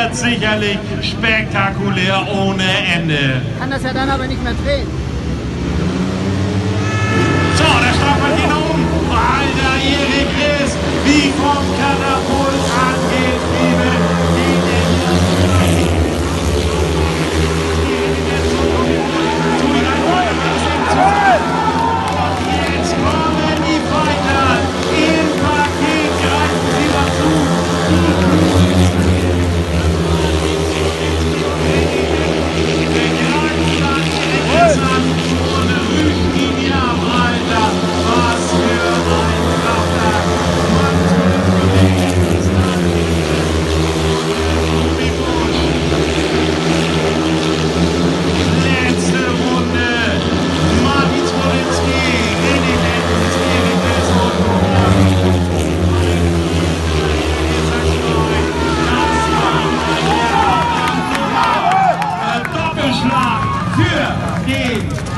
wird sicherlich spektakulär ohne Ende. Kann das ja dann aber nicht mehr drehen. So, der Start geht nach oben. Alter, Erik Riss, wie vom Katapult angeht, liebe Jetzt kommen die Fighter im Paket, greifen sie mal zu. Und rügen ihn ja, Alter, was für ein Kraftwerk. Letzte Runde. Martin Zwolinski, René Lenz, Erik Riss und das war ein Doppelschlag für den